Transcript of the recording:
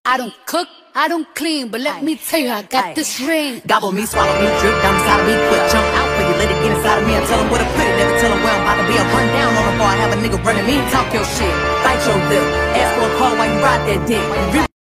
I don't cook, I don't clean, but let me tell you, I got this ring. Gobble me, swallow me, drip down inside of me, quick jump out for you, let it get inside of me and tell them what I put it, never tell them where I'm about to be. I run down on them before I have a nigga running me, talk your shit, bite your lip, ask for a call while you ride that dick.